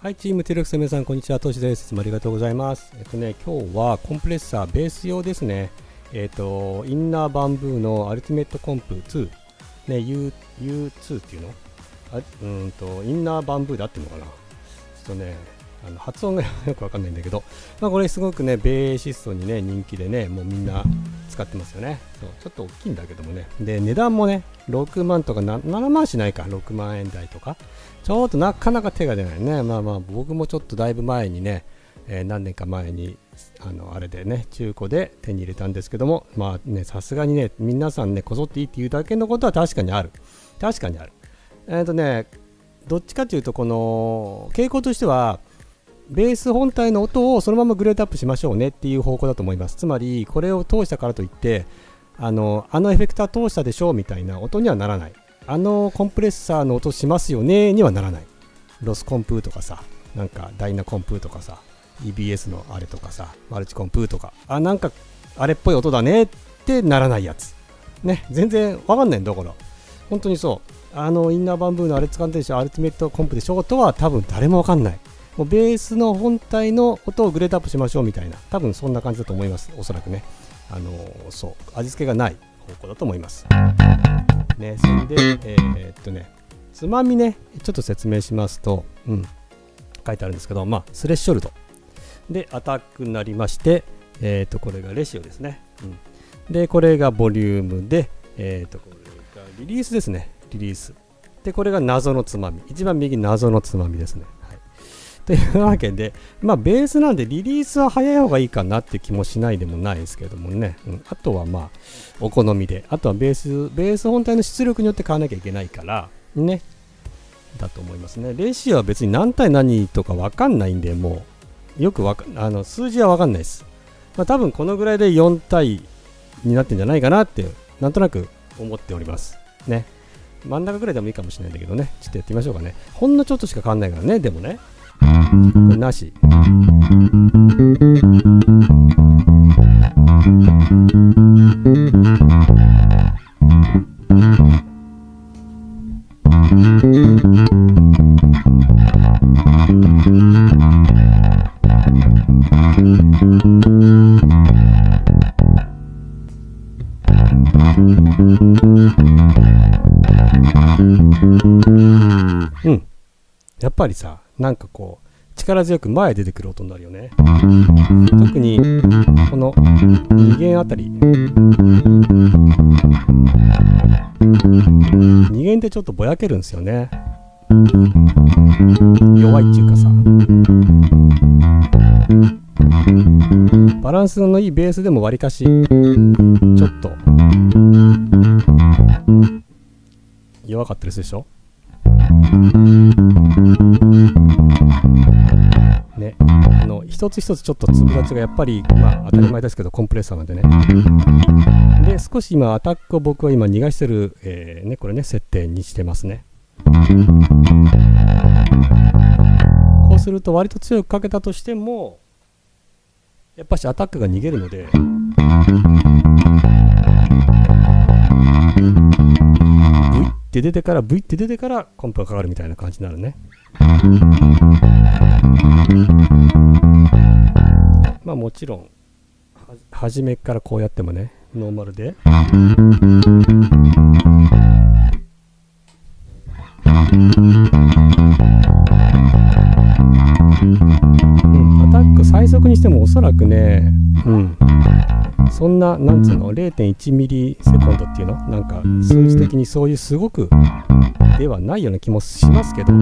はい、チームテレクスの皆さん、こんにちは。トシです。いつもありがとうございます。今日はコンプレッサー、ベース用ですね。インナーバンブーのアルティメットコンプ2、ね、U2 っていうのインナーバンブーで合ってるのかな。ちょっとね、発音がよくわかんないんだけど、これすごくね、ベーシストにね、人気でね、もうみんな使ってますよね。そう、ちょっと大きいんだけどもね。で、値段もね、6万とか7万しないか、6万円台とか。ちょっとなかなか手が出ないね。僕もちょっとだいぶ前にね、何年か前にあれでね、中古で手に入れたんですけども、さすがにね、皆さんね、こぞっていいっていうだけのことは確かにある。確かにある。どっちかというと、この傾向としては、ベース本体の音をそのままグレードアップしましょうねっていう方向だと思います。つまり、これを通したからといって、あのエフェクター通したでしょうみたいな音にはならない。コンプレッサーの音しますよねにはならない。ロスコンプーとかさ、なんかダイナコンプーとかさ、EBS のあれとかさ、マルチコンプーとか、なんかあれっぽい音だねってならないやつ。ね、全然わかんないんだから。本当にそう。インナーバンブーのあれ使ってるでしょ、アルティメットコンプでしょとは多分誰もわかんない。もうベースの本体の音をグレードアップしましょうみたいな、多分そんな感じだと思います。おそらくね。そう、味付けがない方向だと思います。ね、それで、つまみね、ちょっと説明しますと、書いてあるんですけど、スレッショルド。で、アタックになりまして、これがレシオですね。で、これがボリュームで、これがリリースですね。リリース。で、これが謎のつまみ。一番右、謎のつまみですね。はい。というわけで、ベースなんでリリースは早い方がいいかなって気もしないでもないですけどもね。あとはお好みで。あとはベース本体の出力によって買わなきゃいけないから、ね。だと思いますね。レシオは別に何対何とかわかんないんで、もう、よく数字はわかんないです。多分このぐらいで4対になってんじゃないかなって、なんとなく思っております。ね。真ん中ぐらいでもいいかもしれないんだけどね。ちょっとやってみましょうかね。ほんのちょっとしか変わんないからね。でもね。これなし。やっぱりさ、なんかこう力強く前へ出てくる音になるよね。特にこの2弦あたり、2弦ってちょっとぼやけるんですよね。弱いっていうかさ、バランスのいいベースでもわりかしちょっと弱かったりするでしょね、一つ一つちょっと粒立ちがやっぱり当たり前ですけどコンプレッサーなんでね。で、少し今アタックを僕は今逃がしてる、これね設定にしてますね。こうすると割と強くかけたとしてもやっぱしアタックが逃げるので、ブイって出てからコンプがかかるみたいな感じになるね。もちろん初めからこうやってもね、ノーマルでアタック最速にしてもおそらくね、そんな、なんつうの、0.1 ミリセコンドっていうの、なんか数字的にそういうすごくではないような気もしますけど。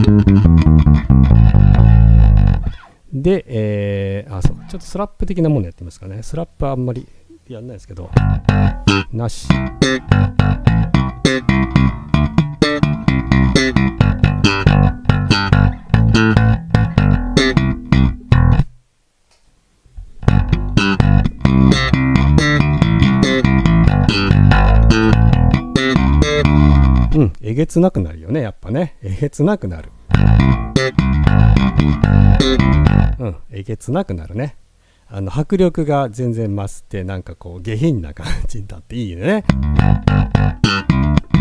で、そうか、ちょっとスラップ的なものやってみますかね。スラップはあんまりやんないですけど、なし。えげつなくなるよね、やっぱね。えげつなくなる。えげつなくなるね。迫力が全然増して、なんかこう下品な感じになっていいね。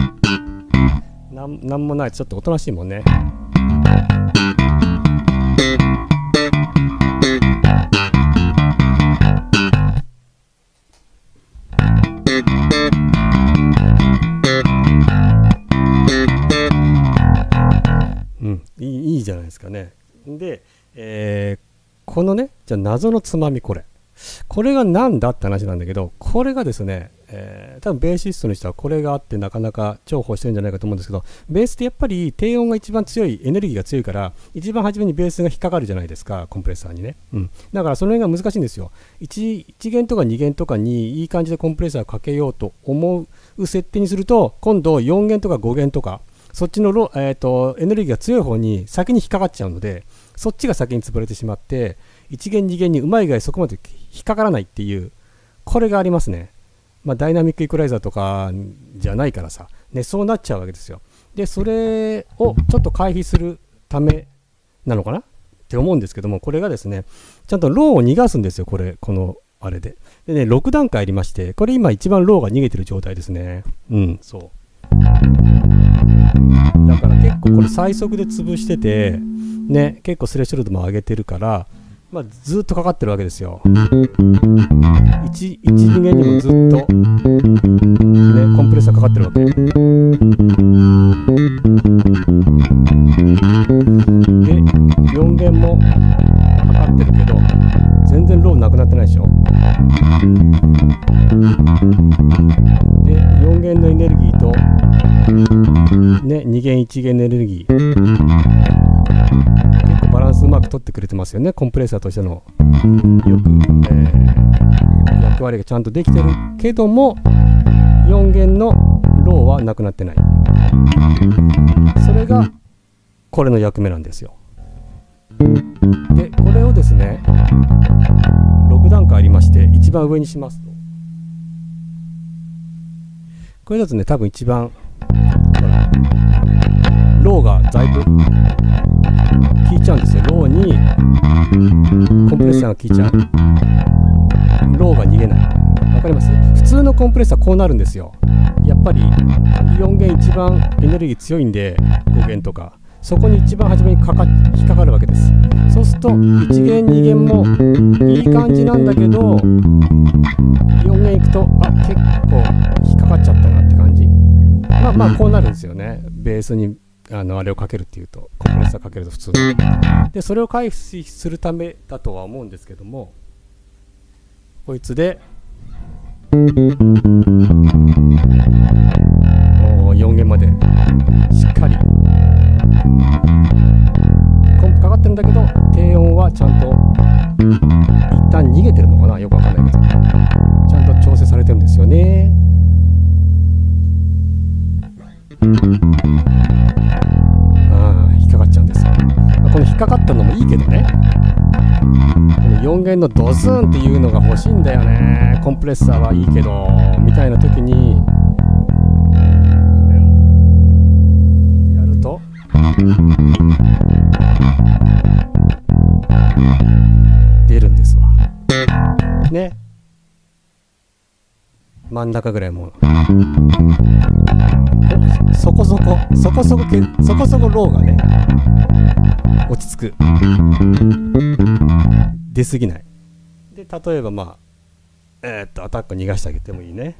なんもない、ちょっとおとなしいもんね。 いいじゃないですかね。で、このね、じゃあ謎のつまみ、これが何だって話なんだけど、これがですね、多分ベーシストの人はこれがあってなかなか重宝してるんじゃないかと思うんですけど、ベースってやっぱり低音が一番強い、エネルギーが強いから一番初めにベースが引っかかるじゃないですか、コンプレッサーにね、だからその辺が難しいんですよ。1弦とか2弦とかにいい感じでコンプレッサーをかけようと思う設定にすると、今度4弦とか5弦とかそっちのエネルギーが強い方に先に引っかかっちゃうので、そっちが先に潰れてしまって1弦2弦にうまい具合そこまで引っかからないっていう、これがありますね。ダイナミックイクライザーとかじゃないからさ、ね、そうなっちゃうわけですよ。でそれをちょっと回避するためなのかなって思うんですけども、これがですね、ちゃんとローを逃がすんですよ、このあれで。でね、6段階ありまして、これ今一番ローが逃げてる状態ですね。そうだから結構これ最速で潰しててね、結構スレッシュロードも上げてるから、ずっとかかってるわけですよ。1、2弦にもずっと、ね、コンプレッサーかかってるわけで、4弦もかかってるけど全然ローなくなってないでしょ。で4弦のエネルギーと、ね、2弦1弦のエネルギー、結構バランスうまく取ってくれてますよね、コンプレッサーとしてのよく、役割がちゃんとできてるけども、4弦のローはなくなってない。それがこれの役目なんですよ。でこれをですね、6段階ありまして、一番上にしますと、これだとね、多分一番ローがだいぶ効いちゃうんですよ。ローにコンプレッサーが効いちゃう。ローが逃げない。わかります？普通のコンプレッサーこうなるんですよ。やっぱり4弦一番エネルギー強いんで、5弦とかそこに一番初めに引っかかるわけです。そうすると1弦2弦もいい感じなんだけど、4弦いくと結構引っかかっちゃったなって感じ。こうなるんですよね。ベースにあれをかけるっていうと、コンプレッサーかけると普通ので、それを回避するためだとは思うんですけども、こいつで4弦までしっかりコンプかかってるんだけど、低音はちゃんと一旦逃げてるのかな、よくわかんないけど、ちゃんと調整されてるんですよね。引っかかっちゃうんですよ。この引っかかったのもいいけどね、この4弦のドスンっていうのが欲しいんだよね。コンプレッサーはいいけどみたいな時にやると出るんですわね。真ん中ぐらいもそこそこローがね落ち着く、出過ぎないで、例えばアタック逃がしてあげてもいいね。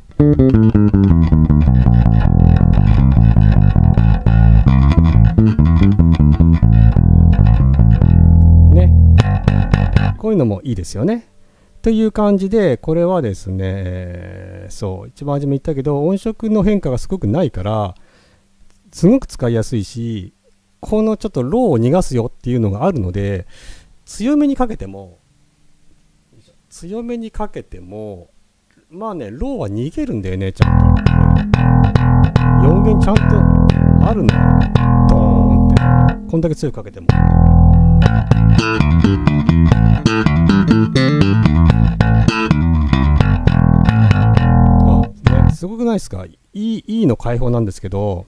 こういうのもいいですよね。という感じで、これはですね、一番初め言ったけど、音色の変化がすごくないからすごく使いやすいし、このちょっとローを逃がすよっていうのがあるので、強めにかけてもローは逃げるんだよね。ちゃんと4弦ちゃんとあるのよ、ドーンって。こんだけ強くかけてもすごくないですか。いいの解放なんですけど、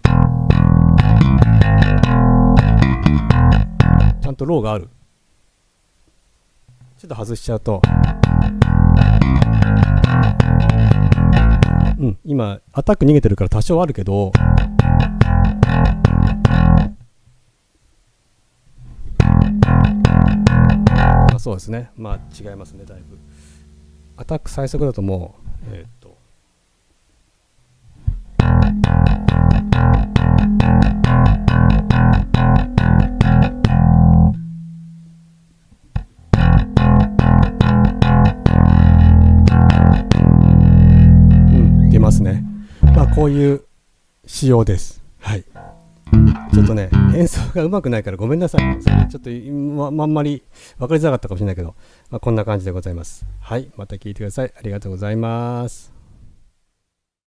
ちゃんとローがある。ちょっと外しちゃうと、今アタック逃げてるから多少あるけど、そうですね、違いますね、だいぶ。アタック最速だともうこういう仕様です。はい。ちょっとね、演奏がうまくないからごめんなさい。ちょっとあんまり分かりづらかったかもしれないけど、こんな感じでございます。はい。また聞いてください。ありがとうございます。